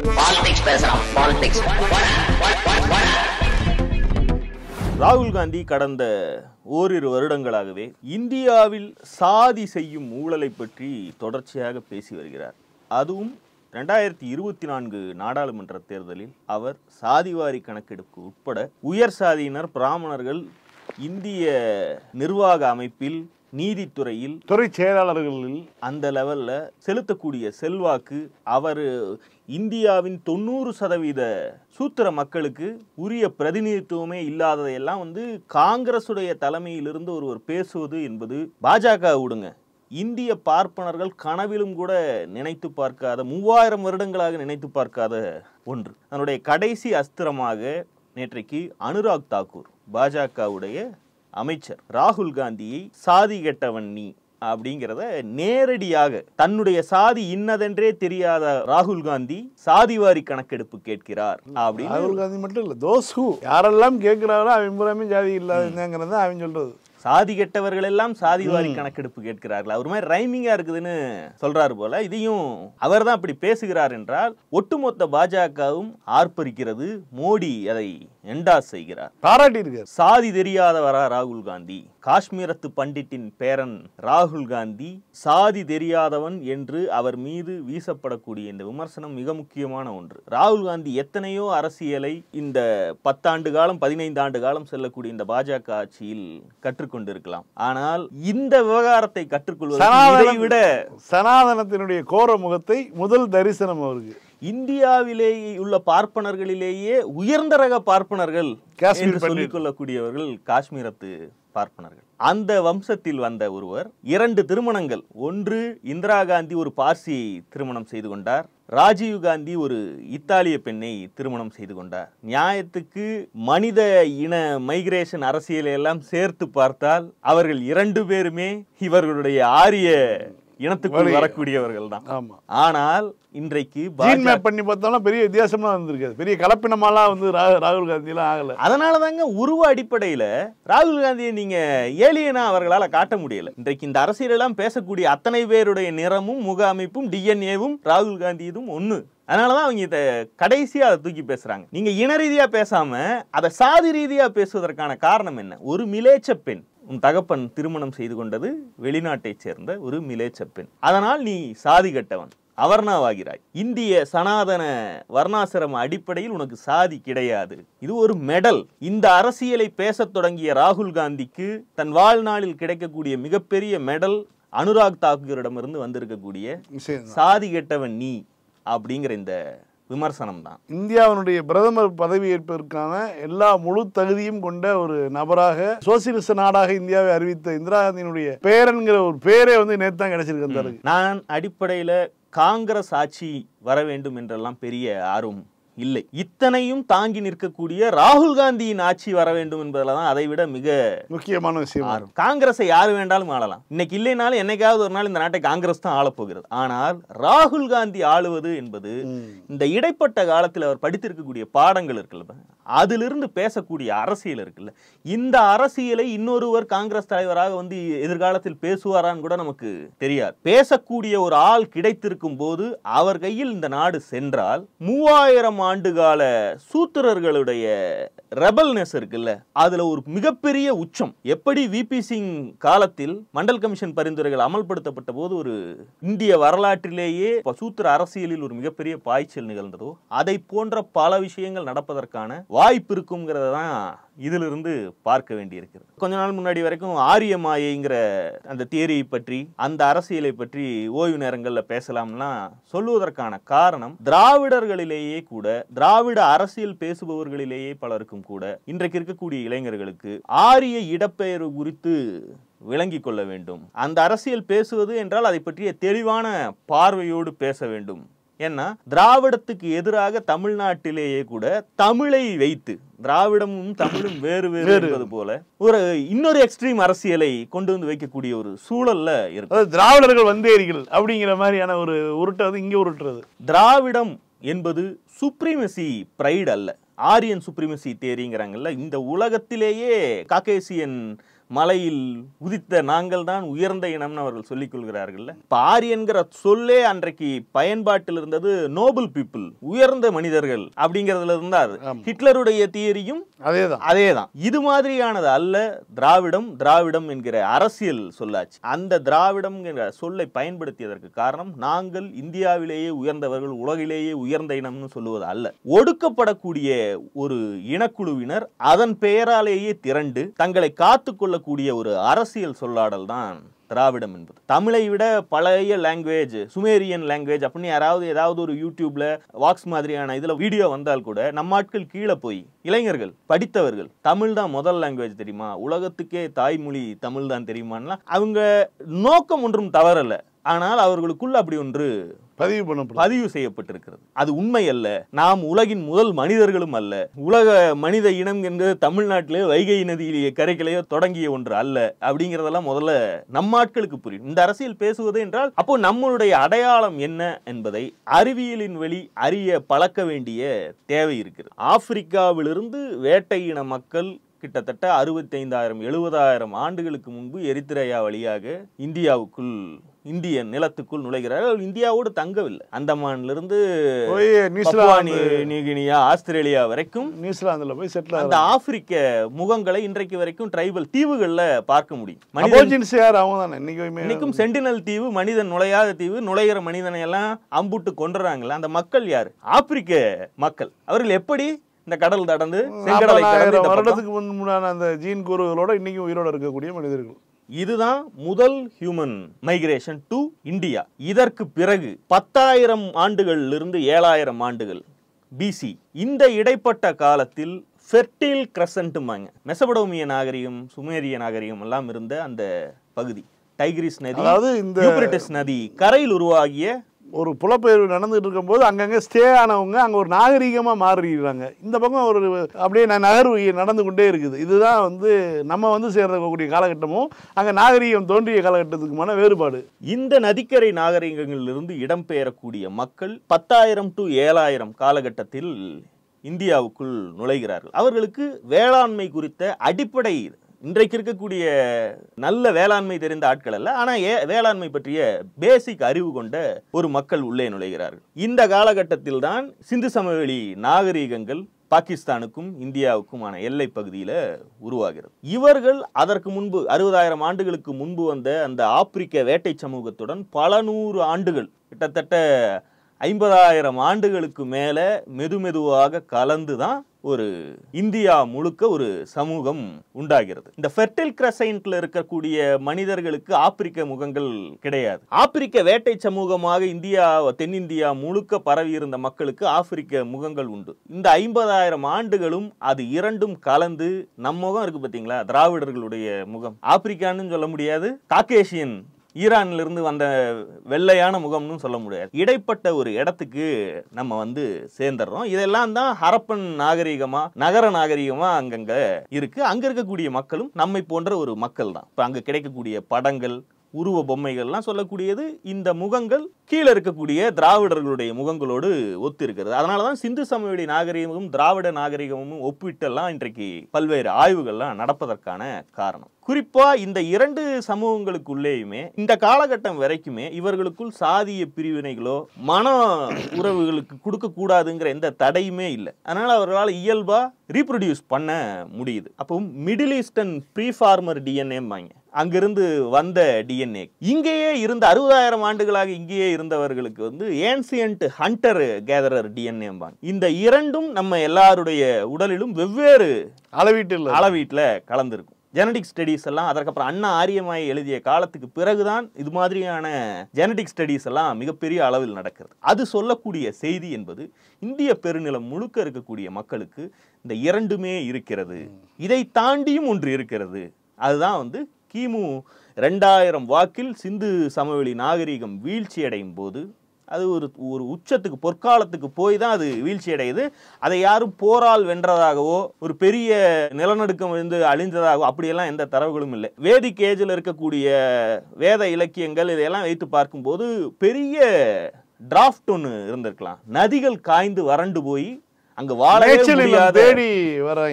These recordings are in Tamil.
ராகுல் காந்தி கடந்த ஓரிரு வருடங்களாகவே இந்தியாவில் சாதி செய்யும் ஊழலை பற்றி தொடர்ச்சியாக பேசி வருகிறார். அதுவும் 2024 நாடாளுமன்ற தேர்தலில் அவர் சாதிவாரி கணக்கெடுப்பு உட்பட உயர் சாதியினர், பிராமணர்கள் இந்திய நிர்வாக அமைப்பில், நீதித்துறையில், துறை செயலாளர்களில் அந்த லெவல்ல செலுத்தக்கூடிய செல்வாக்கு, அவர் இந்தியாவின் 90% சூத்திர மக்களுக்கு உரிய பிரதிநிதித்துவமே இல்லாததையெல்லாம் காங்கிரசுடைய தலைமையிலிருந்து ஒருவர் பேசுவது என்பது பாஜக விடுங்க, இந்திய பார்ப்பனர்கள் கனவிலும் கூட நினைத்து பார்க்காத, 3000 வருடங்களாக நினைத்து பார்க்காத ஒன்று. அதனுடைய கடைசி அஸ்திரமாக நேற்றைக்கு அனுராக் தாக்கூர், பாஜகவுடைய அமைச்சர், ராகுல் காந்தியை சாதி கெட்டவன் நீ அப்படிங்கிறத நேரடியாக, தன்னுடைய சாதி இன்னதென்றே தெரியாத ராகுல் காந்தி சாதிவாரி கணக்கெடுப்பு கேட்கிறார் அப்படின்னு. ராகுல் காந்தி மட்டும் இல்ல, தோசு யாரெல்லாம் கேட்கிறாரோ அவன் பூராமே ஜாதி இல்லாதங்கிறத அவன் சொல்றது. சாதி கெட்டவர்கள் எல்லாம் சாதிவாரி கணக்கெடுப்பு கேட்கிறார்கள். அவர் மாதிரி ரைமிங்கா இருக்குதுன்னு சொல்றாரு போல. இதையும் அவர் தான் அப்படி பேசுகிறார் என்றால் ஒட்டுமொத்த பாஜகவும் ஆர்ப்பரிக்கிறது. மோடி அதை என்டாஸ் செய்கிறார், பாராட்டி இருக்கார். சாதி தெரியாதவரா ராகுல் காந்தி? காஷ்மீரத்து பண்டிட்டின் பேரன் ராகுல் காந்தி சாதி தெரியாதவன் என்று அவர் மீது வீசப்படக்கூடிய இந்த விமர்சனம் மிக முக்கியமான ஒன்று. ராகுல் காந்தி எத்தனையோ அரசியலை இந்த 10 ஆண்டு காலம் 15 ஆண்டு காலம் செல்லக்கூடிய இந்த பாஜக ஆட்சியில் கற்றுக்கொண்டிருக்கலாம். ஆனால் இந்த விவகாரத்தை கற்றுக்கொள்வதை விட சனாதனத்தினுடைய கோர முகத்தை முதல் தரிசனம் அவருக்கு. இந்தியாவிலேயே உள்ள பார்ப்பனர்களிலேயே உயர்ந்த ரக பார்ப்பனர்கள் என்று சொல்லிக் கொள்ளக்கூடியவர்கள் காஷ்மீரத்து பார்ப்பனர்கள். அந்த வம்சத்தில் வந்த ஒருவர் 2 திருமணங்கள், ஒன்று இந்திரா காந்தி ஒரு பார்சியை திருமணம் செய்து கொண்டார், ராஜீவ் காந்தி ஒரு இத்தாலிய பெண்ணை திருமணம் செய்து கொண்டார். நியாயத்துக்கு மனித இன மைக்ரேஷன் அரசியலை எல்லாம் சேர்த்து பார்த்தால் அவர்கள் 2 பேருமே இவர்களுடைய ஆரிய இனத்துக்குள் வரக்கூடியவர்கள் தான். ஆனால் இன்றைக்கு பண்ணி பார்த்தோம்னா பெரிய வித்தியாசமா வந்திருக்காது, பெரிய கலப்பினமாலாம் ராகுல் காந்தி எல்லாம் ஆகல. அதனாலதாங்க உருவ அடிப்படையில ராகுல் காந்தியை நீங்க ஏலியனா அவர்களால காட்ட முடியல. இன்றைக்கு இந்த அரசியல் எல்லாம் பேசக்கூடிய அத்தனை பேருடைய நிறமும், முக அமைப்பும், டிஎன்ஏவும் ராகுல் காந்தி இதுவும் ஒண்ணு. அதனாலதான் அவங்க இதை கடைசியா அதை தூக்கி பேசுறாங்க. நீங்க இன ரீதியா பேசாம அதை சாதி ரீதியா பேசுவதற்கான காரணம் என்ன? ஒரு மிலேச்ச பெண், உன் தகப்பன் திருமணம் செய்து கொண்டது வெளிநாட்டை சேர்ந்த ஒரு மிலேச்ச பெண், அதனால் நீ சாதி கட்டவன், அவர்ணாவாகிறாய். இந்திய சனாதன வர்ணாசிரம அடிப்படையில் உனக்கு சாதி கிடையாது. இது ஒரு மெடல். இந்த அரசியலை பேசத் தொடங்கிய ராகுல் காந்திக்கு தன் வாழ்நாளில் கிடைக்கக்கூடிய மிகப்பெரிய மெடல் அனுராக் தாக்கூரிடமிருந்து வந்திருக்கக்கூடிய சாதி கெட்டவன் நீ அப்படிங்கிற இந்த விமர்சனம் தான். இந்தியாவினுடைய பிரதமர் பதவி ஏற்பதற்கான எல்லா முழு தகுதியும் கொண்ட ஒரு நபராக, சோசியலிச நாடாக இந்தியாவை அறிவித்த இந்திரா காந்தியினுடைய பேரன்கிற ஒரு பேரே நேத்தான் கிடைச்சிருக்கு. நான் அடிப்படையில காங்கிரஸ் ஆட்சி வர வேண்டும் என்றெல்லாம் பெரிய ஆர்வம் இல்லை. இத்தனையும் தாங்கி நிற்கக்கூடிய ராகுல் காந்தியின் ஆட்சி வர வேண்டும் என்பதுலதான் அதை விட மிக முக்கியமான விஷயம். காங்கிரஸை யாரு வேண்டாலும் ஆளலாம். இன்னைக்கு இல்லைனாலும் என்னைக்காவது ஒரு நாள் இந்த நாட்டை காங்கிரஸ் தான் ஆளப்போகிறது. ஆனால் ராகுல் காந்தி ஆளுவது என்பது இந்த இடைப்பட்ட காலத்தில் அவர் படித்திருக்கக்கூடிய பாடங்கள் இருக்குல்ல, அதிலிருந்து பேசக்கூடிய அரசியல் இருக்குல்ல, இந்த அரசியலை இன்னொருவர் காங்கிரஸ் தலைவராக எதிர்காலத்தில் பேசுவாரான்னு கூட நமக்கு தெரியாது. பேசக்கூடிய ஒரு ஆள் கிடைத்திருக்கும் போது அவர் கையில் இந்த நாடு சென்றால் 3000 ஆண்டுகால சூத்திரர்களுடைய ரெபல்னஸ் இருக்குல்ல, அதுல ஒரு மிகப்பெரிய உச்சம். எப்படி விபி சிங் காலத்தில் மண்டல் கமிஷன் பரிந்துரைகள் அமல்படுத்தப்பட்ட போது ஒரு இந்திய வரலாற்றிலேயே சூத்திர அரசியலில் ஒரு மிகப்பெரிய பாய்ச்சல் நிகழ்ந்ததோ, அதை போன்ற பல விஷயங்கள் நடப்பதற்கான வாய்ப்பு இருக்குங்கிறத தான் இதிலிருந்து பார்க்க வேண்டியிருக்கிறது. கொஞ்ச நாள் முன்னாடி வரைக்கும் ஆரிய மாயைங்கிற அந்த தியரியை பற்றி, அந்த அரசியலை பற்றி ஓய்வு நேரங்களில் பேசலாம்லாம் சொல்லுவதற்கான காரணம், திராவிடர்களிலேயே கூட, திராவிட அரசியல் பேசுபவர்களிலேயே பலருக்கும் கூட இன்றைக்கு இருக்கக்கூடிய இளைஞர்களுக்கு ஆரிய இடப்பெயர்வு குறித்து விளங்கிக் கொள்ள வேண்டும். அந்த அரசியல் பேசுவது என்றால் அதை பற்றிய தெளிவான பார்வையோடு பேச வேண்டும். ஏன்னா திராவிடத்துக்கு எதிராக தமிழ்நாட்டிலேயே கூட தமிழை வைத்து, திராவிடமும் தமிழும் வேறு வேறு என்பது போல ஒரு இன்னொரு எக்ஸ்ட்ரீம் அரசியலை கொண்டு வைக்கக்கூடிய ஒரு சூழல்ல இருக்கு. திராவிடர்கள் வந்தேரிகள் அப்படிங்கிற மாதிரியான ஒரு உருட்டை இங்க உருட்டுறது. திராவிடம் என்பது சுப்ரீமசி பிரைட் அல்ல, ஆரியன் சுப்ரீமசி தேரிங்கிறாங்கல்ல. இந்த உலகத்திலேயே காக்கேசியன் மலையில் உதித்த நாங்கள் தான் உயர்ந்த இனம்னு அவர்கள் சொல்லிக் கொள்கிறார்கள். இப்ப ஆரியன்கிற சொல்லே அன்றைக்கு பயன்பாட்டில் இருந்தது நோபல் பீப்புள், உயர்ந்த மனிதர்கள் அப்படிங்கறதுல இருந்தார். ஹிட்லருடைய தியரியும் அதேதான். இது மாதிரியானது அல்ல திராவிடம். திராவிடம் என்கிற அரசியல் சொல்லாச்சு. அந்த திராவிடம் என்கிற சொல்லை பயன்படுத்தியதற்கு காரணம் நாங்கள் இந்தியாவிலேயே உயர்ந்தவர்கள், உலகிலேயே உயர்ந்த இனம்னு சொல்லுவது அல்ல. ஒடுக்கப்படக்கூடிய ஒரு இனக்குழுவினர் அதன் பெயராலேயே திரண்டு தங்களை காத்துக் கொள்ளக்கூடிய ஒரு அரசியல் சொல்லாடல் தான் திராவிடம் என்பது. தமிழை விட பழைய லாங்குவேஜ், சுமேரியன் லாங்குவேஜ் அப்படின்னு யாராவது ஏதாவது ஒரு யூடியூப்ல வாக்ஸ் மாதிரியான இதுல வீடியோ வந்தால் கூட நம்ம ஆட்கள் கீழே போய் இளைஞர்கள் படித்தவர்கள் தமிழ் தான் முதல் லாங்குவேஜ் தெரியுமா, உலகத்துக்கே தாய்மொழி தமிழ் தான் தெரியுமான்னா அவங்க நோக்கம் ஒன்றும் தவறல்ல. ஆனால் அவர்களுக்குள்ள அப்படி ஒன்று பதிவு செய்யப்பட்டிருக்கிறது. அது உண்மை அல்ல. நாம் உலகின் முதல் மனிதர்களும் அல்ல. உலக மனித இனம் என்பது தமிழ்நாட்டிலே வைகை நதியிலேயே கரைகளையோ தொடங்கிய ஒன்று அல்ல அப்படிங்கிறதெல்லாம் முதல்ல நம்ம ஆட்களுக்கு புரியும். இந்த அரசியல் பேசுவது என்றால் அப்போ நம்மளுடைய அடையாளம் என்ன என்பதை அறிவியலின் வழி அறிய பழக்க வேண்டிய தேவை இருக்கிறது. ஆப்பிரிக்காவிலிருந்து வேட்டை இன மக்கள் கிட்டத்தட்ட 65,000-70,000 ஆண்டுகளுக்கு முன்பு எரித்திரேயா வழியாக இந்திய நிலத்துக்குள் நுழைகிறார்கள். இந்தியாவோடு தங்கவில்லை. அந்தமானிலிருந்து நியூகினியா, ஆஸ்திரேலியா வரைக்கும் நியூசிலாந்துல போய் செட்டில் அந்த ஆப்பிரிக்க முகங்களை இன்றைக்கு வரைக்கும் டிரைபல் தீவுகள்ல பார்க்க முடியும். இன்னைக்கும் சென்டினல் தீவு மனிதன் நுழையாத தீவு. நுழைகிற மனிதனை எல்லாம் அம்புட்டு கொண்டுறாங்கல்ல, அந்த மக்கள் யாரு? ஆப்பிரிக்க மக்கள். அவர்கள் எப்படி இந்த கடல் கடந்து வருடத்துக்கு முன்னான அந்த ஜீன் கூறுகளோட இன்னைக்கு உயிரோட இருக்கக்கூடிய மனிதர்கள். இதுதான் முதல் ஹியூமன் மைக்ரேஷன் டு இந்தியா. இதற்கு பிறகு 10,000 ஆண்டுகளிலிருந்து 7,000 ஆண்டுகள் பிசி, இந்த இடைப்பட்ட காலத்தில் ஃபெர்டைல் கிரசன்ட்மாங்க, மெசபடோமிய நாகரிகம், சுமேரிய நாகரிகம் எல்லாம் இருந்த அந்த பகுதி, டைகிரிஸ் நதி, யூப்ரட்டிஸ் நதி கரையில் உருவாகிய ஒரு புலப்பெயர்வு நடந்துட்டு இருக்கும்போது அங்கங்கே ஸ்டே ஆனவங்க அங்கே ஒரு நாகரிகமாக மாறிடுறாங்க. இந்த பக்கம் ஒரு அப்படியே நகர்வு நடந்து கொண்டே இருக்குது. இதுதான் நம்ம சேர்றக்கூடிய காலகட்டமும் அங்கே நாகரிகம் தோன்றிய காலகட்டத்துக்குமான வேறுபாடு. இந்த நதிக்கரை நாகரிகங்களிலிருந்து இடம்பெயரக்கூடிய மக்கள் 10,000 to 7,000 காலகட்டத்தில் இந்தியாவுக்குள் நுழைகிறார்கள். அவர்களுக்கு வேளாண்மை குறித்த அடிப்படை இன்றைக்கு இருக்கக்கூடிய நல்ல வேளாண்மை தெரிந்த ஆட்கள் அல்ல, ஆனா வேளாண்மை பற்றிய பேசிக் அறிவு கொண்ட ஒரு மக்கள் உள்ளே நுழைகிறார்கள். இந்த காலகட்டத்தில் தான் சிந்து சமவெளி நாகரீகங்கள் பாகிஸ்தானுக்கும் இந்தியாவுக்குமான எல்லை பகுதியில உருவாகிறது. இவர்கள் அதற்கு முன்பு 60,000 ஆண்டுகளுக்கு முன்பு வந்த அந்த ஆப்பிரிக்க வேட்டை சமூகத்துடன் பல 100 ஆண்டுகள், கிட்டத்தட்ட 50,000 ஆண்டுகளுக்கு மேல மெதுவாக கலந்துதான் ஒரு இந்தியா முழுக்க ஒரு சமூகம் உண்டாகிறது. இந்த ஃபெர்டைல் கிரசைன்ட்ல இருக்கக்கூடிய மனிதர்களுக்கு ஆப்பிரிக்க முகங்கள் கிடையாது. ஆப்பிரிக்க வேட்டை சமூகமாக தென்னிந்தியா முழுக்க பரவி இருந்த மக்களுக்கு ஆப்பிரிக்க முகங்கள் உண்டு. இந்த 50,000 ஆண்டுகளும் அது இரண்டும் கலந்து நம் முகம் இருக்கு பாத்தீங்களா, திராவிடர்களுடைய முகம் ஆப்பிரிக்கான்னு சொல்ல முடியாது, காக்கேஷியன் ஈரான்ல இருந்து வந்த வெள்ளையான முகம்னு சொல்ல முடியாது. இடைப்பட்ட ஒரு இடத்துக்கு நம்ம சேர்ந்துடுறோம். இதெல்லாம் தான் ஹரப்பன் நாகரிகமா, நகர நாகரிகமா அங்கங்க இருக்கு. அங்க இருக்கக்கூடிய மக்களும் நம்மை போன்ற ஒரு மக்கள் தான். இப்ப அங்க கிடைக்கக்கூடிய படங்கள், உருவ பொம்மைகள்லாம் சொல்லக்கூடியது இந்த முகங்கள் கீழே இருக்கக்கூடிய திராவிடர்களுடைய முகங்களோடு ஒத்து இருக்கிறது. அதனாலதான் சிந்து சமவெளி நாகரிகமும் திராவிட நாகரிகமும் ஒப்பிட்டெல்லாம் இன்றைக்கு பல்வேறு ஆய்வுகள்லாம் நடப்பதற்கான காரணம். குறிப்பா இந்த இரண்டு சமூகங்களுக்குள்ளேயுமே இந்த காலகட்டம் வரைக்குமே இவர்களுக்குள் சாதிய பிரிவினைகளோ மன உறவுகளுக்கு கொடுக்க கூடாதுங்கிற எந்த தடையுமே இல்லை. அதனால அவர்களால் இயல்பா ரீப்ரொடியூஸ் பண்ண முடியுது. அப்போ மிடில் ஈஸ்டர்ன் ப்ரீஃபார்மர் டிஎன்ஏம்பாங்க, அங்கிருந்து வந்த டிஎன்ஏ இங்கேயே இருந்த 60,000 ஆண்டுகளாக இங்கேயே இருந்தவர்களுக்கு ஏன்சியன்ட் ஹண்டர் கேதரர் டிஎன்ஏம்பாங்க. இந்த இரண்டும் நம்ம எல்லாருடைய உடலிலும் வெவ்வேறு அளவீட்டுல கலந்துருக்கும். ஜெனடிக் ஸ்டடீஸ் எல்லாம் அதற்கப்புறம் அண்ணா ஆரியமாய் எழுதிய காலத்துக்கு பிறகுதான் இது மாதிரியான ஜெனடிக் ஸ்டடீஸ் எல்லாம் மிகப்பெரிய அளவில் நடக்கிறது. அது சொல்லக்கூடிய செய்தி என்பது இந்திய பெருநிலம் முழுக்க இருக்கக்கூடிய மக்களுக்கு இந்த இரண்டுமே இருக்கிறது, இதை தாண்டியும் ஒன்று இருக்கிறது. அதுதான் கிமு 2000 வாக்கில் சிந்து சமவெளி நாகரிகம் வீழ்ச்சி அடையும் போது அது ஒரு உச்சத்துக்கு பொற்காலத்துக்கு போய் தான் அது வீழ்ச்சி அடையுது. அதை யாரும் போரால் வென்றதாகவோ ஒரு பெரிய நிலநடுக்கம் அழிந்ததாகவோ அப்படியெல்லாம் எந்த தரவுகளும் இல்லை. வேதிக் ஏஜில் இருக்கக்கூடிய வேத இலக்கியங்கள் இதையெல்லாம் வைத்து பார்க்கும்போது பெரிய டிராஃப்ட் ஒன்று இருந்திருக்கலாம். நதிகள் காய்ந்து வறண்டு போய் அங்க வாழவே முடியாத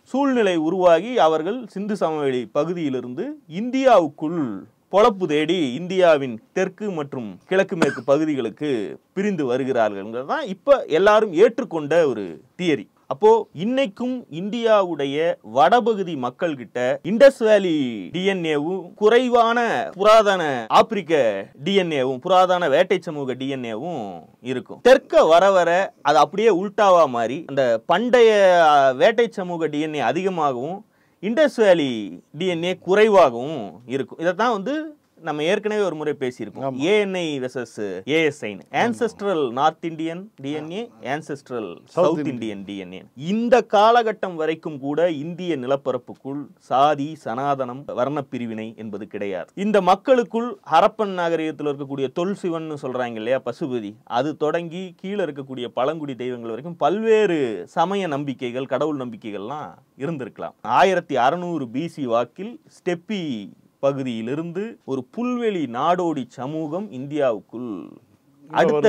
சூழ்நிலை உருவாகி அவர்கள் சிந்து சமவெளி பகுதியிலிருந்து இந்தியாவுக்குள் பொழப்பு தேடி இந்தியாவின் தெற்கு மற்றும் கிழக்கு மேற்கு பகுதிகளுக்கு பிரிந்து வருகிறார்கள் தான் இப்ப எல்லாரும் ஏற்றுக்கொண்ட ஒரு தியரி. அப்போ இன்னைக்கும் இந்தியாவுடைய வடபகுதி மக்கள் கிட்ட இண்டஸ் வேலி டிஎன்ஏவும் குறைவான புராதன ஆப்பிரிக்க டிஎன்ஏவும் புராதன வேட்டை சமூக டிஎன்ஏவும் இருக்கும். தெற்க வர வர அது அப்படியே உல்டாவா மாறி அந்த பண்டைய வேட்டை சமூக டிஎன்ஏ அதிகமாகவும் இண்டஸ் வேலி டிஎன்ஏ குறைவாகவும் இருக்கும். இதைத்தான் வந்து நம்ம ஏற்கனவே ஒரு முறை பேசியிருக்கோம். ANI versus ASI, ancestral North Indian DNA, ancestral South Indian DNA. இந்த காலகட்டம் வரைக்கும் கூட இந்திய நிலப்பரப்புக்குள் சாதி, சனாதனம், வர்ண பிரிவினை என்பது கிடையாது. இந்த மக்களுக்குள் ஹரப்பன் நாகரிகத்தில் இருக்கக்கூடிய தொல்சிவன் சொல்றாங்க இல்லையா, பசுபதி, அது தொடங்கி கீழே இருக்கக்கூடிய பழங்குடி தெய்வங்கள் வரைக்கும் பல்வேறு சமய நம்பிக்கைகள், கடவுள் நம்பிக்கைகள்லாம் இருந்திருக்கலாம். 1600 BC வாக்கில் ஸ்டெப்பி பகுதியிலிருந்து ஒரு புல்வெளி நாடோடி சமூகம் இந்தியாவுக்குள் அடுத்த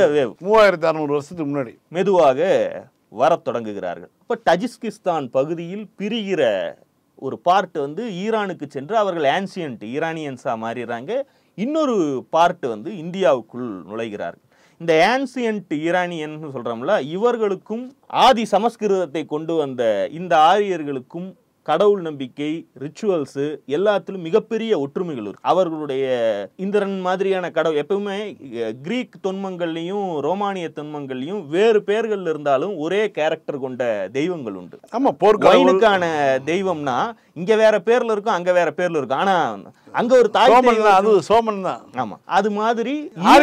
3600 வருஷத்துக்கு முன்னாடி மெதுவாக வரத் தொடங்குகிறார்கள். இப்ப தஜிகிஸ்தான் பகுதியில் பிரிகிற ஒரு பார்ட் வந்து ஈரானுக்கு சென்று அவர்கள் ஆன்சியன்ட் ஈரானியன்ஸா மாறிடுறாங்க. இன்னொரு பார்ட் வந்து இந்தியாவுக்குள் நுழைகிறார்கள். இந்த ஆன்சியன்ட் ஈரானியன் சொல்றோம்ல, இவர்களுக்கும் ஆதி சமஸ்கிருதத்தை கொண்டு வந்த இந்த ஆரியர்களுக்கும் கடவுள் நம்பிக்கை, ரிச்சுவல்ஸ் எல்லாத்திலும் மிகப்பெரிய ஒற்றுமைகள் இருக்கு. அவர்களுடைய இந்திரன் மாதிரியான கடவுள் எப்பவுமே கிரீக் தொன்மங்கள்லையும் ரோமானிய தொன்மங்கள்லையும் வேறு பெயர்கள் இருந்தாலும் ஒரே கேரக்டர் கொண்ட தெய்வங்கள் உண்டு. ஆமா, போர்க்கான தெய்வம்னா இங்க வேற பேர்ல இருக்கும், அங்க வேற பேர்ல இருக்கும். ஆனா அங்க ஒரு தாய் அது சோமன் தான். ஆமா, அது மாதிரி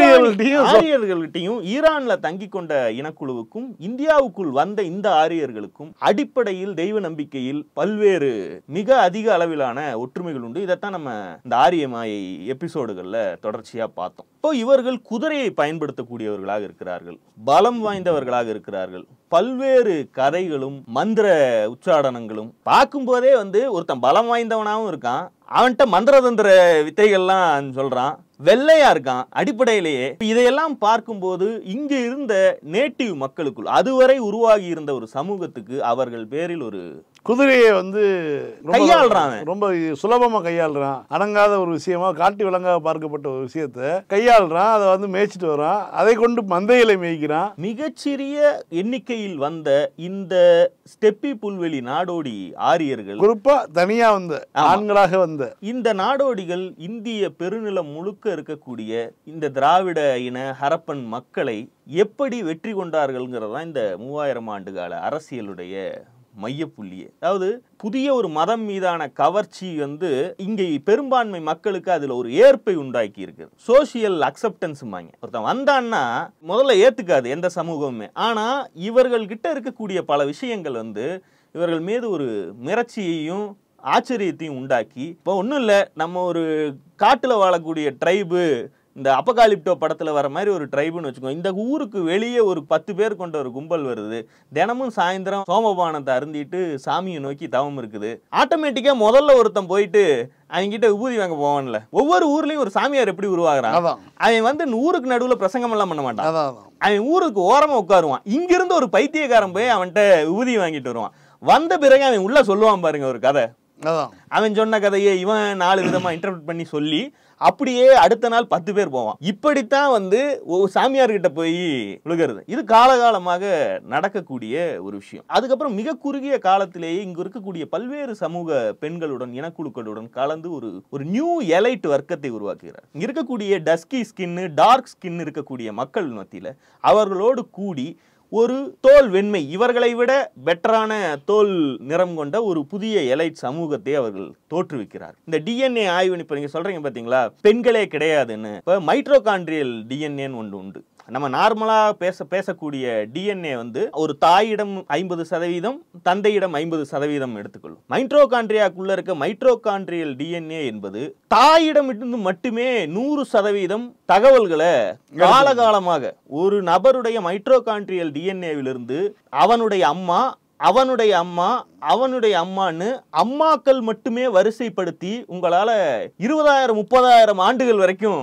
ஆரியர்கள்கிட்டையும் ஈரான்ல தங்கி கொண்ட இனக்குழுவுக்கும் இந்தியாவுக்குள் வந்த இந்த ஆரியர்களுக்கும் அடிப்படையில் தெய்வ நம்பிக்கையில் பல்வேறு மிக அதிக அளவிலான ஒற்றுமைகள் உண்டு. இதைத்தான் நம்ம இந்த ஆரிய மாயை எபிசோடுகள்ல தொடர்ச்சியா பார்த்தோம். இப்போ இவர்கள் குதிரையை பயன்படுத்தக்கூடியவர்களாக இருக்கிறார்கள், பலம் வாய்ந்தவர்களாக இருக்கிறார்கள். பல்வேறு கதைகளும் மந்திர உச்சாடனங்களும் பார்க்கும் போதே வந்து ஒருத்தன் பலம் வாய்ந்தவனாகவும் இருக்கான், அவன்கிட்ட மந்திரதந்திர வித்தைகள்லாம் சொல்றான், வெள்ளையா இருக்கான். அடிப்படையிலேயே இதையெல்லாம் பார்க்கும்போது இங்க இருந்த நேட்டிவ் மக்களுக்குள் அதுவரை உருவாகி இருந்த ஒரு சமூகத்துக்கு அவர்கள் பேரில் ஒரு குதிரையை வந்து கையாளுறான், ரொம்ப சுலபமா கையாளுறான். அடங்காத ஒரு விஷயமா, காட்டு விலங்காக பார்க்கப்பட்ட ஒரு விஷயத்தை கையாளுறான். அதை வந்து மேய்ச்சிட்டு வரான், அதை கொண்டு மந்தைகளை மேய்க்கிறான். மிகச்சிறிய எண்ணிக்கையில் வந்த இந்த ஸ்டெப்பி புல்வெளி நாடோடி ஆரியர்கள் குறிப்பா தனியா வந்த ஆண்களாக வந்த இந்த நாடோடிகள் இந்திய பெருநிலம் முழுக்க இருக்கக்கூடிய இந்த திராவிட இன ஹரப்பன் மக்களை எப்படி வெற்றி கொண்டார்கள்ங்கிறதா இந்த 3000 ஆண்டு கால அரசியலுடைய மையப்புள்ளியே. அதாவது புதிய ஒரு மதம் மீதான கவர்ச்சி வந்து இங்கே பெரும்பான்மை மக்களுக்கு அதுல ஒரு ஏற்பை உண்டாக்கி இருக்கு. சோசியல் அக்செப்டன்ஸ் ஒருத்தன் வந்தான்னா முதல்ல ஏத்துக்காது எந்த சமூகமுமே. ஆனா இவர்கள் கிட்ட இருக்கக்கூடிய பல விஷயங்கள் வந்து இவர்கள் மீது ஒரு மிரட்சியையும் ஆச்சரியத்தையும் உண்டாக்கி, இப்போ ஒன்றும் இல்லை, நம்ம ஒரு காட்டில் வாழக்கூடிய ட்ரைபு, இந்த அப்பகாலிப்டோ படத்தில் வர மாதிரி ஒரு ட்ரைபுன்னு வச்சுக்கோங்க. இந்த ஊருக்கு வெளியே ஒரு 10 பேர் கொண்ட ஒரு கும்பல் வருது, தினமும் சாயந்தரம் சோமபானத்தை அருந்திட்டு சாமியை நோக்கி தவம் இருக்குது. ஆட்டோமேட்டிக்காக முதல்ல ஒருத்தன் போயிட்டு அவங்கிட்ட விபூதி வாங்க போவான்ல. ஒவ்வொரு ஊர்லேயும் ஒரு சாமியார் எப்படி உருவாகிறான், அவன் வந்து ஊருக்கு நடுவில் பிரசங்கம் எல்லாம் பண்ண மாட்டான், அவன் ஊருக்கு ஓரமாக உட்காருவான். இங்கிருந்து ஒரு பைத்தியக்காரன் போய் அவன்கிட்ட விபூதி வாங்கிட்டு வருவான். வந்த பிறகு அவன் உள்ள சொல்லுவான் பாருங்க ஒரு கதை. அவன் சொன்ன கதையை இவன் 4 விதமா இன்டர்பிரட் பண்ணி சொல்லி அப்படியே அடுத்த நாள் 10 பேர் போவான். இப்படித்தான் வந்து சாமியார்கிட்ட போய் விழுகிறது. இது காலகாலமாக நடக்கக்கூடிய ஒரு விஷயம். அதுக்கப்புறம் மிக குறுகிய காலத்திலேயே இங்கு இருக்கக்கூடிய பல்வேறு சமூக பெண்களுடன் இனக்குழுக்களுடன் கலந்து ஒரு நியூ எலைட் வர்க்கத்தை உருவாக்குகிறார். இங்க இருக்கக்கூடிய டஸ்கி ஸ்கின், டார்க் ஸ்கின் இருக்கக்கூடிய மக்கள் மத்தியில அவர்களோடு கூடி ஒரு தோல் வெண்மை, இவர்களை விட பெட்டரான தோல் நிறம் கொண்ட ஒரு புதிய எலைட் சமூகத்தை அவர்கள் தோற்றுவிக்கிறார். இந்த டிஎன்ஏ ஆய்வு இப்ப நீங்க சொல்றீங்க பாத்தீங்களா, பெண்களே கிடையாதுன்னு. இப்ப மைட்ரோகாண்ட்ரியல் டிஎன்ஏன்னு ஒன்று உண்டு. நம்ம நார்மலா பேசக்கூடிய டிஎன்ஏ வந்து ஒரு தாயிடம் 50%, தந்தையிடம் 50% எடுத்துக்கொள்ளும். மைட்ரோகாண்ட்ரியாக்குள்ள இருக்க மைட்ரோகாண்ட்ரியல் டிஎன்ஏ என்பது தாயிடம் இருந்து மட்டுமே 100% தகவல்களை காலகாலமாக ஒரு நபருடைய மைட்ரோகாண்ட்ரியல் டிஎன்ஏவிலிருந்து அவனுடைய அம்மா, அவனுடைய அம்மா, அவனுடைய அம்மான்னு அம்மாக்கள் மட்டுமே வரிசைப்படுத்தி உங்களால 20,000 30,000 ஆண்டுகள் வரைக்கும்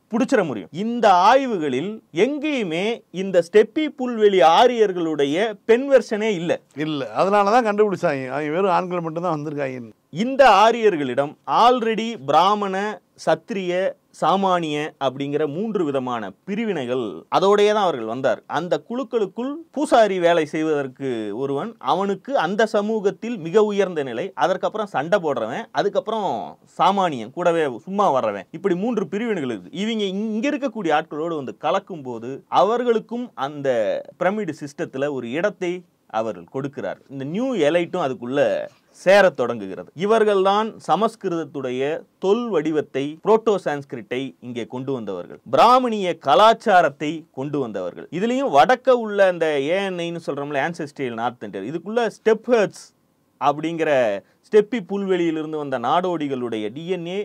புடிச்சிட முடியும். இந்த ஆய்வுகளில் எங்கேயுமே இந்த ஸ்டெப்பி புல்வெளி ஆரியர்களுடைய பெண் வெர்ஷனே இல்ல. அதனாலதான் கண்டுபிடிச்சாங்க, அவங்க வெறும் ஆண்கள் மட்டும் தான் வந்திருக்காங்க. இந்த ஆரியர்களிடம் ஆல்ரெடி பிராமண, சத்திரிய, சாமானிய அப்படிங்கிற 3 விதமான பிரிவினைகள் அதோடயே தான் அவர்கள் வந்தார். அந்த குழுக்களுக்குள் பூசாரி வேலை செய்வதற்கு ஒருவன், அவனுக்கு அந்த சமூகத்தில் மிக உயர்ந்த நிலை, அதற்கப்புறம் சண்டை போடுறவன், அதுக்கப்புறம் சாமானியன் கூடவே சும்மா வர்றவன், இப்படி 3 பிரிவினைகள் இருக்கு. இவங்க இங்க இருக்கக்கூடிய ஆட்களோடு வந்து கலக்கும் போது அவர்களுக்கும் அந்த பிரமிடு சிஸ்டத்துல ஒரு இடத்தை அவர்கள் கொடுக்கிறார். இந்த நியூ எலைட்டும் அதுக்குள்ள சேர தொடங்குகிறது. இவர்கள்தான் சமஸ்கிருதத்துடைய தொல் வடிவத்தை, புரோட்டோ சான்ஸ்கிரிட்டை இங்கே கொண்டு வந்தவர்கள், பிராமணிய கலாச்சாரத்தை கொண்டு வந்தவர்கள். இதுலயும் வடக்க உள்ள அந்த ஏஎன்ஐன்னு சொல்றோம்ல, ஆன்செஸ்ட்ரியல் நார்த் இந்தியா, இதுக்குள்ள ஸ்டெப் ஹெர்ட்ஸ் அப்படிங்கிற ஸ்டெப்பி புல்வெளியிலிருந்து வந்த நாடோடிகளுடைய டிஎன்ஏ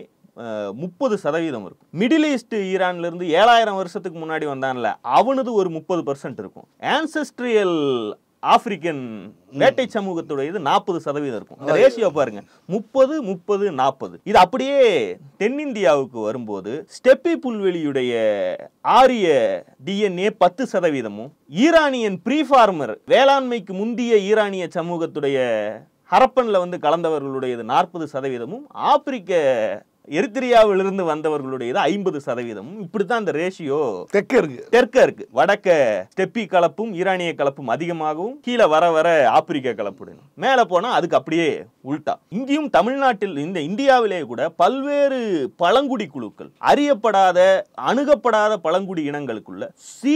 30% இருக்கும். மிடில் ஈஸ்ட் ஈரான்ல இருந்து 7000 வருஷத்துக்கு முன்னாடி வந்தான்ல, அவனது ஒரு 30% இருக்கும். ஆன்செஸ்ட்ரியல் ஆப்பிரிக்கன் வேட்டை சமூகத்துடையது 40% இருக்கும். இந்த ரேஷியோ பாருங்க, 30-30-40. இது அப்படியே தென்னிந்தியாவுக்கு வரும்போது ஸ்டெப்பி புல்வெளியுடைய ஆரிய டிஎன்ஏ 10%, ஈரானியன் ப்ரீஃபார்மர் வேளாண்மைக்கு முந்திய ஈரானிய சமூகத்துடைய ஹரப்பன்ல வந்து கலந்தவர்களுடையது 40%, ஆப்பிரிக்க எரித்திரியாவிலிருந்து வந்தவர்களுடையது 50%. இப்படித்தான் இந்த ரேஷியோ தெற்க இருக்கு. வடக்க ஸ்டெப்பி கலப்பும் ஈரானிய கலப்பும் அதிகமாகவும், கீழே வர வர ஆப்பிரிக்க கலப்புடன் மேல போனா அதுக்கு அப்படியே உல்டா. இங்கேயும் தமிழ்நாட்டில், இந்த இந்தியாவிலேயே கூட பல்வேறு பழங்குடி குழுக்கள், அறியப்படாத அணுகப்படாத பழங்குடி இனங்களுக்குள்ள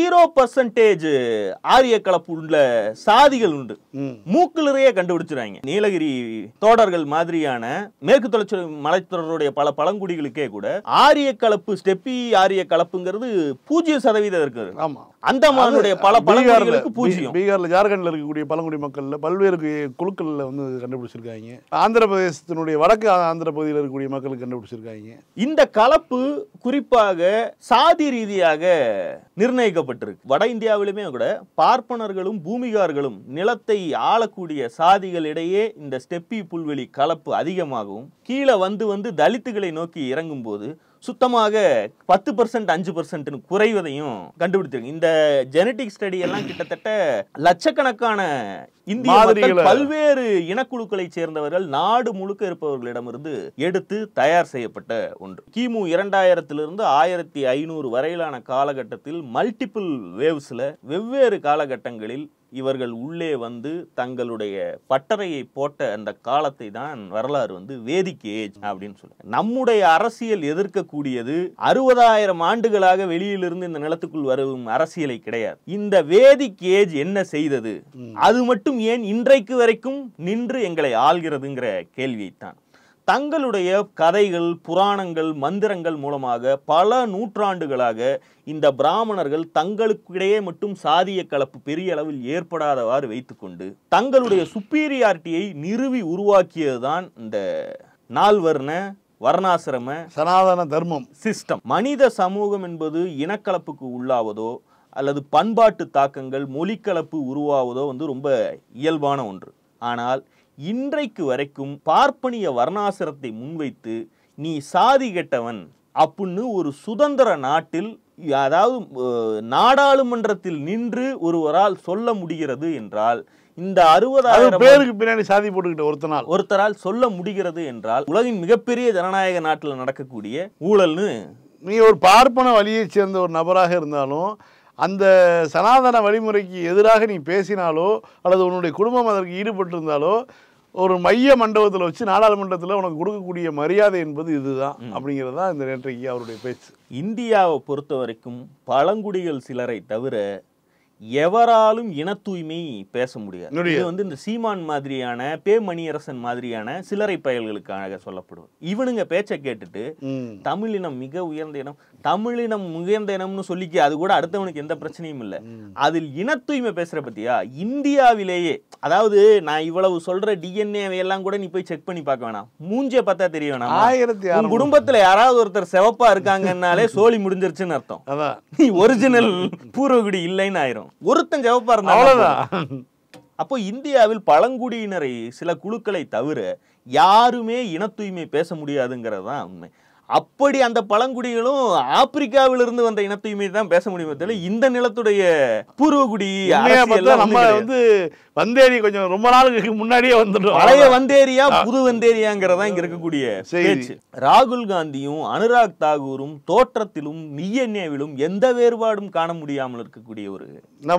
0% ஆரிய கலப்பு உள்ள சாதிகள் உண்டு. மூக்கிலேயே கண்டுபிடிச்சிருவாங்க. நீலகிரி தோடர்கள் மாதிரியான மேற்கு தொடர்ச்சி மலைத்தொடருடைய பல பழங்குடிகளுக்கே கூட ஆரிய கலப்பு, ஸ்டெப்பி ஆரிய கலப்புங்கிறது 0% இருக்கு. அந்தமானுடைய பல பழங்குடிகளுக்கு 0. பீகார்ல, ஜார்க்கண்ட்ல இருக்கக்கூடிய பழங்குடி மக்கள்ல பல்வேறு குழுக்கள்ல வந்து கண்டுபிடிச்சிருக்காங்க. ஆந்திர பிரதேசத்தினுடைய வடக்கு ஆந்திர பகுதியில் இருக்கக்கூடிய மக்களுக்கு கண்டுபிடிச்சிருக்காங்க. இந்த கலப்பு குறிப்பாக சாதி ரீதியாக நிர்ணயிக்கப்பட்டிருக்கு. வட இந்தியாவிலுமே கூட பார்ப்பனர்களும் பூமிகார்களும் நிலத்தை ஆளக்கூடிய சாதிகளிடையே இந்த ஸ்டெப்பி புல்வெளி கலப்பு அதிகமாகவும், கீழே வந்து தலித்துகளை நோக்கி இறங்கும் போது சுத்தமாக 10% 5% குறைவதையும் கண்டுபிடிச்சிருக்கு. இந்த ஜெனடிக் ஸ்டடி எல்லாம் கிட்டத்தட்ட லட்சக்கணக்கான இந்திய மக்கள், பல்வேறு இனக்குழுக்களை சேர்ந்தவர்கள் நாடு முழுக்க இருப்பவர்களிடமிருந்து எடுத்து தயார் செய்யப்பட்ட ஒன்று. கிமு 2000 1500 வரையிலான காலகட்டத்தில் மல்டிபிள் வேவ்ஸ்ல வெவ்வேறு காலகட்டங்களில் இவர்கள் உள்ளே வந்து தங்களுடைய பட்டறையை போட்ட அந்த காலத்தை தான் வரலாறு வந்து வேதிக் ஏஜ் அப்படின்னு சொல்லுங்க. நம்முடைய அரசியல் எதிர்க்கக்கூடியது 60,000 ஆண்டுகளாக வெளியிலிருந்து இந்த நிலத்துக்குள் வரும் அரசியலை கிடையாது. இந்த வேதிக் ஏஜ் என்ன செய்தது, அது மட்டும் ஏன் இன்றைக்கு வரைக்கும் நின்று எங்களை ஆள்கிறதுங்கிற கேள்வியைத்தான் தங்களுடைய கதைகள், புராணங்கள், மந்திரங்கள் மூலமாக பல நூற்றாண்டுகளாக இந்த பிராமணர்கள் தங்களுக்கிடையே மட்டும் சாதிய கலப்பு பெரிய அளவில் ஏற்படாதவாறு வைத்துக்கொண்டு தங்களுடைய சுப்பீரியாரிட்டியை நிறுவி உருவாக்கியதுதான் இந்த நால்வர்ண வர்ணாசிரம சனாதன தர்மம் சிஸ்டம். மனித சமூகம் என்பது இனக்கலப்புக்கு உள்ளாவதோ அல்லது பண்பாட்டு தாக்கங்கள், மொழிக்கலப்பு உருவாவதோ வந்து ரொம்ப இயல்பான ஒன்று. ஆனால் இன்றைக்கு வரைக்கும் பார்ப்பனிய வர்ணாசிரத்தை முன்வைத்து நீ சாதி கெட்டவன் அப்படின்னு ஒரு சுதந்திர நாட்டில், அதாவது நாடாளுமன்றத்தில் நின்று ஒருவரால் சொல்ல முடிகிறது என்றால், இந்த 60,000 பேருக்கு பின்னாடி சாதி போட்டுக்கிட்ட ஒருத்தரால் சொல்ல முடிகிறது என்றால், உலகின் மிகப்பெரிய ஜனநாயக நாட்டில் நடக்கக்கூடிய ஊழல்னு, நீ ஒரு பார்ப்பன வழியை சேர்ந்த ஒரு நபராக இருந்தாலும் அந்த சனாதன வழிமுறைக்கு எதிராக நீ பேசினாலோ அல்லது உன்னுடைய குடும்பம் அதற்கு ஈடுபட்டிருந்தாலோ ஒரு மைய மண்டபத்தில் வச்சு நாடாளுமன்றத்தில் உனக்கு கொடுக்கக்கூடிய மரியாதை என்பது இதுதான் அப்படிங்கிறது தான் இந்த நேற்றைக்கு அவருடைய பேச்சு. இந்தியாவை பொறுத்த வரைக்கும் பழங்குடிகள் சிலரை தவிர எவராலும் இன தூய்மை பேச முடியாது. இது வந்து இந்த சீமான் மாதிரியான, மணியரசன் மாதிரியான சிலரை பயல்களுக்காக சொல்லப்படுவது. இவனுங்க பேச்சை கேட்டுட்டு தமிழினம் மிக உயர்ந்த இனம், தமிழினம் உயர்ந்த இனம்னு சொல்லிக்க, அது கூட அடுத்தவனுக்கு எந்த பிரச்சனையும் இல்லை. அதில் இன தூய்மை பேசுற பத்தியா இந்தியாவிலேயே, அதாவது நான் இவ்வளவு சொல்ற டிஎன்ஏ எல்லாம் கூட நீ போய் செக் பண்ணி பார்க்க வேணாம், மூஞ்சே பார்த்தா தெரிய வேணாம். குடும்பத்துல யாராவது ஒருத்தர் சிவப்பா இருக்காங்கன்னாலே சோழி முடிஞ்சிருச்சுன்னு அர்த்தம். நீ ஒரிஜினல் பூர்வகுடி இல்லைன்னு ஆயிரும். ஒருத்தன் ஜவப்பா இருந்தா. அப்போ இந்தியாவில் பழங்குடியினரை சில குழுக்களை தவிர யாருமே இன தூய்மை பேச முடியாதுங்கிறது தான் உண்மை. அப்படி அந்த பழங்குடிகளும் ஆப்பிரிக்காவிலிருந்து வந்த இனத்தையுமே தான் பேச முடியுமே தவிர இந்த நிலத்துடைய பூர்வகுடி நம்ம வந்து வந்தேரி கொஞ்சம் ரொம்ப நாளுக்கு முன்னாடியே வந்துடும். பழைய வந்தேரியா புது வந்தேரியாங்கிறதா இங்க இருக்கக்கூடிய பேச்சு. ராகுல் காந்தியும் அனுராக் தாகூரும் தோற்றத்திலும் டிஎன்ஏவிலும் எந்த வேறுபாடும் காண முடியாமல் இருக்கக்கூடிய ஒரு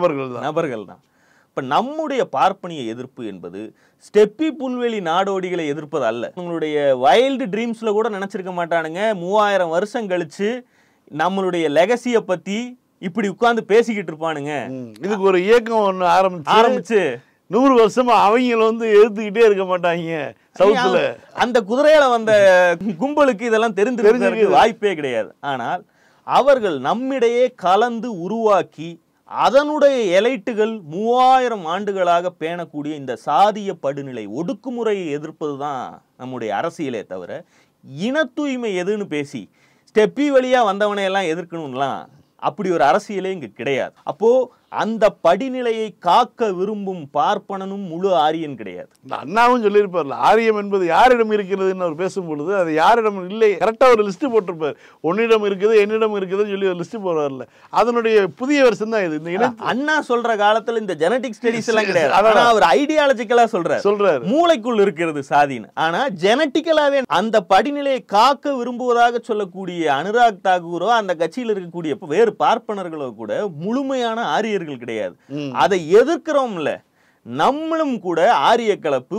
நபர்கள் தான். இப்ப நம்முடைய பார்ப்பனிய எதிர்ப்பு என்பது ஸ்டெப்பி புல்வெளி நாடோடிகளை எதிர்ப்பது அல்ல. உங்களுடைய வைல்டு ட்ரீம்ஸ்ல கூட நினைச்சிருக்க மாட்டானுங்க 3000 வருஷம் கழிச்சு நம்மளுடைய லெகசிய பத்தி இப்படி உட்கார்ந்து பேசிக்கிட்டு இருப்பானுங்க. இதுக்கு ஒரு இயக்கம் ஒண்ணு ஆரம்பிச்சு 100 வருஷமா அவங்க வந்து எழுத்துக்கிட்டே இருக்க மாட்டாங்க. சவுத்துல அந்த குதிரையில வந்த கும்பலுக்கு இதெல்லாம் தெரிந்து வாய்ப்பே கிடையாது. ஆனால் அவர்கள் நம்மிடையே கலந்து உருவாக்கி அதனுடைய எலைட்டுகள் 3000 ஆண்டுகளாக பேணக்கூடிய இந்த சாதிய படுநிலை ஒடுக்குமுறையை எதிர்ப்பது தான் நம்முடைய அரசியலே தவிர இன தூய்மை எதுன்னு பேசி ஸ்டெப்பி வழியா வந்தவனை எல்லாம் எதிர்க்கணும்லாம் அப்படி ஒரு அரசியலே இங்க கிடையாது. அப்போ அந்த படிநிலையை காக்க விரும்பும் பார்ப்பனனும் முழு ஆரியன் கிடையாது. அண்ணாவும் சொல்லியிருப்பார்ல, ஆரியம் என்பது யாரிடம் இருக்கிறதுன்னு அவர் பேசும்பொழுது அது யாரிடம் இல்லை கரெக்டா ஒரு லிஸ்ட் போட்டிருப்பார். உன்னிடம் இருக்குது என்னிடம் இருக்குதுன்னு சொல்லி ஒரு லிஸ்ட் போடுவார்ல, அதனுடைய புதிய வருஷம் தான் இது. இந்த அண்ணா சொல்ற காலத்துல இந்த ஜெனடிக் ஸ்டடிஸ் எல்லாம் கிடையாது. ஆனா அவர் ஐடியாலஜிக்கலா சொல்றாரு மூளைக்குள் இருக்கிறது சாதின்னு. ஆனா ஜெனட்டிக்கலாவே அந்த படிநிலையை காக்க விரும்புவதாக சொல்லக்கூடிய அனுராக் தாகூரோ அந்த கட்சியில் இருக்கக்கூடிய வேறு பார்ப்பனர்களோ கூட முழுமையான ஆரிய கிடையாது. அதை எதிர்க்கிறோம்ல, நம்மளும் கூட ஆரிய கலப்பு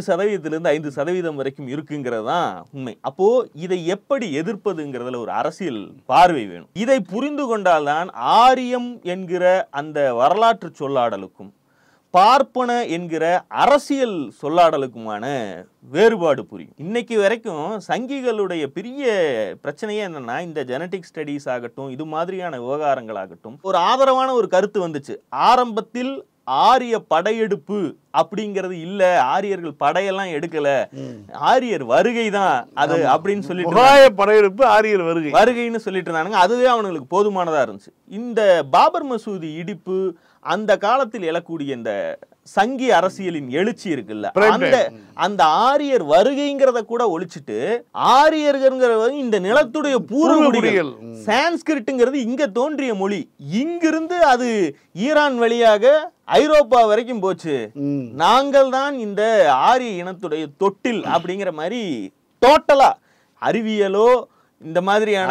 10% 5% வரைக்கும் இருக்குங்கிறது தான் உண்மை. அப்போ இதை எப்படி எதிர்ப்பதுங்கிறதுல ஒரு அரசியல் பார்வை வேணும். இதை புரிந்து கொண்டால்தான் ஆரியம் என்கிற அந்த வரலாற்று சொல்லாடலுக்கும் பார்ப்பன என்கிற அரசியல் சொல்லாடலுக்குமான வேறுபாடு புரியும். இன்னைக்கு வரைக்கும் சங்கிகளுடைய பெரிய பிரச்சனையே என்னன்னா, இந்த ஜெனடிக் ஸ்டடீஸ் ஆகட்டும், இது மாதிரியான விவகாரங்கள் ஆகட்டும், ஒரு ஆதரவான ஒரு கருத்து வந்துச்சு. ஆரம்பத்தில் ஆரிய படையெடுப்பு அப்படிங்கிறது இல்ல, ஆரியர்கள் படையெல்லாம் எடுக்கல, ஆரியர் வருகை தான் அது அப்படின்னு சொல்லிட்டு படையெடுப்பு ஆரியர் வருகைன்னு சொல்லிட்டு இருந்தானுங்க. அதுவே அவனுங்களுக்கு போதுமானதா இருந்துச்சு. இந்த பாபர் மசூதி இடிப்பு, அந்த காலத்தில் எழக்கூடிய இந்த சங்கி அரசியலின் எழுச்சி இருக்குல்ல, அந்த ஆரியர் வருகைங்கிறத கூட ஒழிச்சிட்டு ஆரியர்கள் இந்த நிலத்துடைய பூர்வகுடிகள், சான்ஸ்கிரிட்ங்கிறது இங்க தோன்றிய மொழி, இங்கிருந்து அது ஈரான் வழியாக ஐரோப்பா வரைக்கும் போச்சு, நாங்கள் தான் இந்த ஆரிய இனத்துடைய தொட்டில் அப்படிங்கிற மாதிரி டோட்டலா அறிவியலோ இந்த மாதிரியான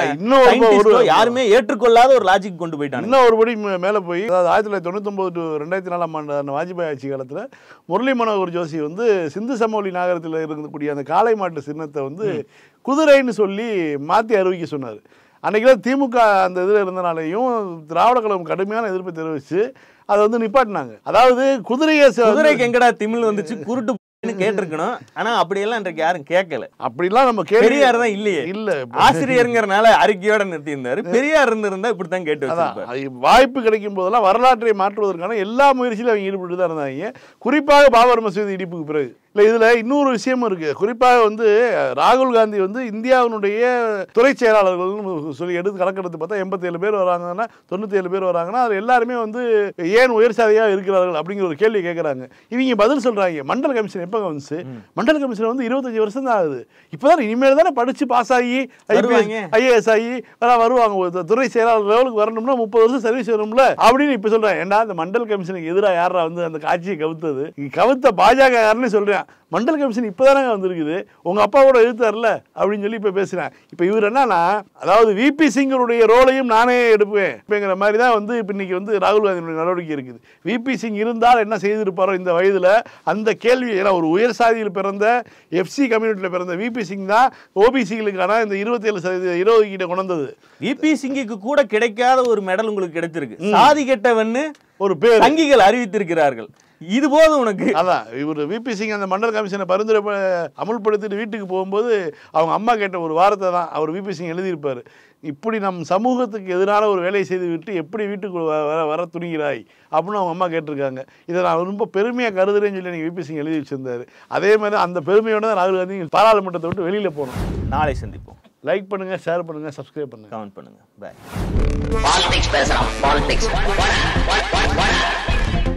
யாருமே ஏற்றுக்கொள்ளாத ஒரு லாஜிக் கொண்டு போயிட்டாங்க. இன்னும் ஒருபடி மேல போய் 1999 to 2004 ஆண்டு வாஜ்பாய் ஆட்சி காலத்துல முரளி மனோகர் ஜோஷி வந்து சிந்து சமவெளி நாகரத்தில் இருக்கக்கூடிய அந்த காளை மாட்டு சின்னத்தை வந்து குதிரைன்னு சொல்லி மாத்தி அறிவிக்க சொன்னார். அன்னைக்கு திமுக அந்த இதில் இருந்தனாலையும் திராவிட கழகம் கடுமையான எதிர்ப்பை தெரிவிச்சு அதை வந்து நிப்பாட்டினாங்க. அதாவது குதிரைக்கு எங்கடா திமிழ் வந்துச்சு குருட்டு கேட்டிருக்கணும். ஆனா அப்படியெல்லாம் இன்றைக்கு யாரும் கேட்கல. அப்படிலாம் நம்ம பெரியார் தான் இல்லையே, இல்ல ஆசிரியருங்கிறனால அறிக்கையோட நிறுத்தி இருந்தாரு. பெரியார் இருந்திருந்தா இப்படித்தான் கேட்டு வாய்ப்பு கிடைக்கும் போதெல்லாம் வரலாற்றை மாற்றுவதற்கான எல்லா முயற்சியிலும் அவங்க ஈடுபட்டு தான் இருந்தாங்க. குறிப்பாக பாபர் மசூதி இடிப்புக்கு பிறகு இல்லை, இதுல இன்னொரு விஷயமும் இருக்கு. குறிப்பாக வந்து ராகுல் காந்தி வந்து இந்தியாவினுடைய துறை செயலாளர்கள் சொல்லி எடுத்து கணக்கெடுத்து பார்த்தா 87 பேர் வராங்கன்னா 97 பேர் வராங்கன்னா அது எல்லாருமே வந்து ஏன் உயர் சாதியாக இருக்கிறார்கள் அப்படிங்கிற ஒரு கேள்வி கேட்கறாங்க. இவங்க பதில் சொல்றாங்க, மண்டல் கமிஷன் எப்போ வந்துச்சு, மண்டல் கமிஷன் வந்து 25 வருஷம் தான் ஆகுது, இப்போதான் இனிமேல் தானே படிச்சு பாஸ் ஆகி IAS ஆகி வருவாங்க, துறை செயலாளர் லெவலுக்கு வரணும்னா 30 வருஷம் சர்வீஸ் வரணும்ல அப்படின்னு இப்ப சொல்றாங்க. ஏன்னா அந்த மண்டல் கமிஷனுக்கு எதிராக யாரா வந்து அந்த காட்சியை கவுத்தது, கவுத்த பாஜக யாருன்னு சொல்றேன். மண்டல் கமிஷன் இப்பதானே வந்திருக்குது, உங்க அப்பாவோட எழுத்தாருல அப்படின்னு சொல்லி இப்ப பேசுறேன். இப்ப இவர் என்னன்னா, அதாவது VP சிங்கருடைய ரோலையும் நானே எடுப்பேன் மாதிரி தான் வந்து இப்ப இன்னைக்கு வந்து ராகுல் காந்தியுடைய நடவடிக்கை இருக்குது. VP சிங் இருந்தால் என்ன செய்திருப்பாரோ இந்த வயதுல, அந்த கேள்வி. ஏன்னா ஒரு உயர் சாதியில் பிறந்த FC கம்யூனிட்டியில பிறந்த VP சிங் தான் OBCகளுக்கான இந்த 27% இடஒதுக்கீட்டை கொண்டு வந்தது. VP சிங்குக்கு கூட கிடைக்காத ஒரு மெடல் உங்களுக்கு கிடைச்சிருக்கு. சாதி கெட்டவன்னு ஒரு பேர் சங்கிகள் அறிவித்திருக்கிறார்கள். இது போதும் உனக்கு. அதான் இவர் VP சிங் அந்த மண்டல் கமிஷனை பரிந்துரை அமுல்படுத்திட்டு வீட்டுக்கு போகும்போது அவங்க அம்மா கேட்ட ஒரு வார்த்தை தான் அவர் VP சிங் எழுதியிருப்பார். இப்படி நம் சமூகத்துக்கு எதிரான ஒரு வேலையை செய்து விட்டு எப்படி வீட்டுக்கு வர துணிகிறாய் அப்படின்னு அவங்க அம்மா கேட்டிருக்காங்க. இதை நான் ரொம்ப பெருமையாக கருதுறேன்னு சொல்லி எனக்கு VP சிங் எழுதி வச்சிருந்தாரு. அதே மாதிரி அந்த பெருமையோட தான் ராகுல் காந்தி பாராளுமன்றத்தை விட்டு வெளியில போகணும். நாளை சந்திப்போம். லைக் பண்ணுங்க, ஷேர் பண்ணுங்க, சப்ஸ்கிரைப் பண்ணுங்க, கமெண்ட் பண்ணுங்க. பை. பாலிடிக்ஸ் பேசலாம். பாலிடிக்ஸ்